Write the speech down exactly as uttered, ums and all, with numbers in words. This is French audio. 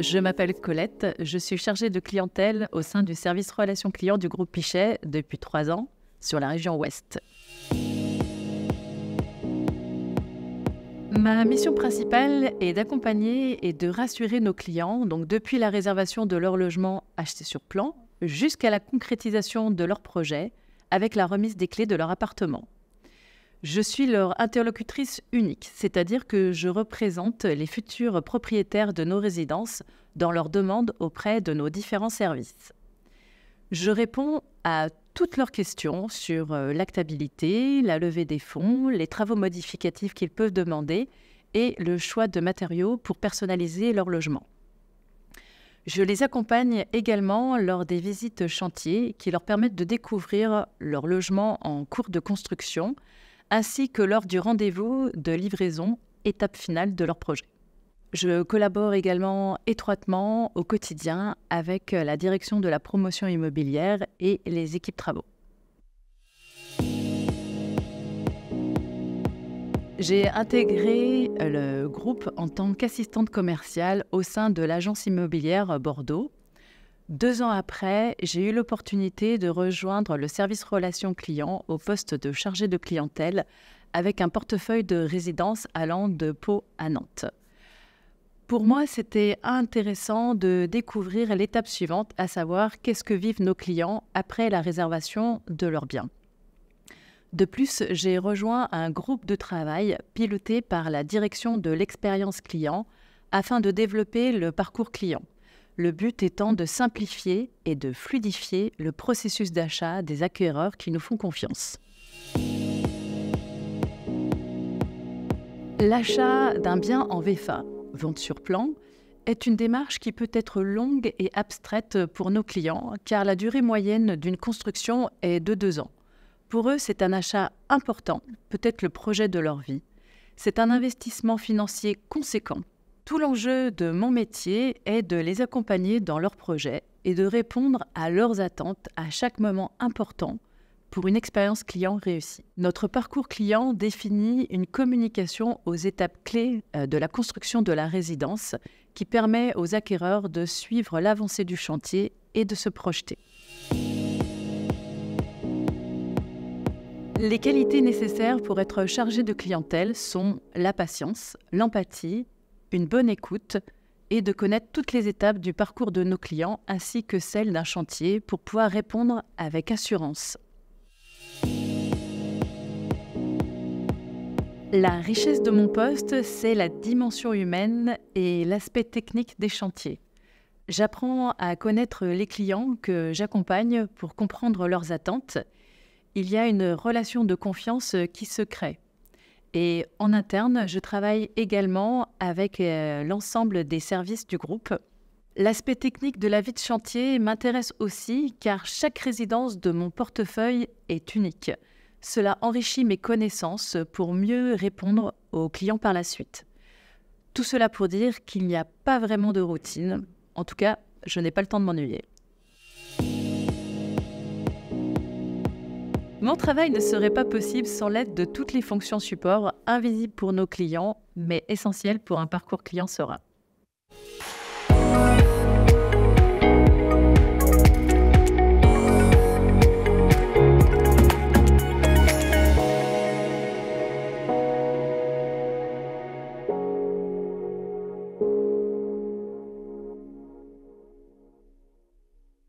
Je m'appelle Colette, je suis chargée de clientèle au sein du service relations clients du groupe Pichet depuis trois ans sur la région Ouest. Ma mission principale est d'accompagner et de rassurer nos clients, donc depuis la réservation de leur logement acheté sur plan jusqu'à la concrétisation de leur projet avec la remise des clés de leur appartement. Je suis leur interlocutrice unique, c'est-à-dire que je représente les futurs propriétaires de nos résidences dans leurs demandes auprès de nos différents services. Je réponds à toutes leurs questions sur l'actabilité, la levée des fonds, les travaux modificatifs qu'ils peuvent demander et le choix de matériaux pour personnaliser leur logement. Je les accompagne également lors des visites chantiers qui leur permettent de découvrir leur logement en cours de construction, ainsi que lors du rendez-vous de livraison, étape finale de leur projet. Je collabore également étroitement au quotidien avec la direction de la promotion immobilière et les équipes travaux. J'ai intégré le groupe en tant qu'assistante commerciale au sein de l'agence immobilière Bordeaux. Deux ans après, j'ai eu l'opportunité de rejoindre le service relations clients au poste de chargé de clientèle avec un portefeuille de résidences allant de Pau à Nantes. Pour moi, c'était intéressant de découvrir l'étape suivante, à savoir qu'est-ce que vivent nos clients après la réservation de leurs biens. De plus, j'ai rejoint un groupe de travail piloté par la direction de l'expérience client afin de développer le parcours client. Le but étant de simplifier et de fluidifier le processus d'achat des acquéreurs qui nous font confiance. L'achat d'un bien en V F A, vente sur plan, est une démarche qui peut être longue et abstraite pour nos clients, car la durée moyenne d'une construction est de deux ans. Pour eux, c'est un achat important, peut-être le projet de leur vie. C'est un investissement financier conséquent. Tout l'enjeu de mon métier est de les accompagner dans leurs projets et de répondre à leurs attentes à chaque moment important pour une expérience client réussie. Notre parcours client définit une communication aux étapes clés de la construction de la résidence qui permet aux acquéreurs de suivre l'avancée du chantier et de se projeter. Les qualités nécessaires pour être chargé de clientèle sont la patience, l'empathie, une bonne écoute et de connaître toutes les étapes du parcours de nos clients ainsi que celles d'un chantier pour pouvoir répondre avec assurance. La richesse de mon poste, c'est la dimension humaine et l'aspect technique des chantiers. J'apprends à connaître les clients que j'accompagne pour comprendre leurs attentes. Il y a une relation de confiance qui se crée. Et en interne, je travaille également avec euh, l'ensemble des services du groupe. L'aspect technique de la vie de chantier m'intéresse aussi car chaque résidence de mon portefeuille est unique. Cela enrichit mes connaissances pour mieux répondre aux clients par la suite. Tout cela pour dire qu'il n'y a pas vraiment de routine. En tout cas, je n'ai pas le temps de m'ennuyer. Mon travail ne serait pas possible sans l'aide de toutes les fonctions support, invisibles pour nos clients, mais essentielles pour un parcours client serein.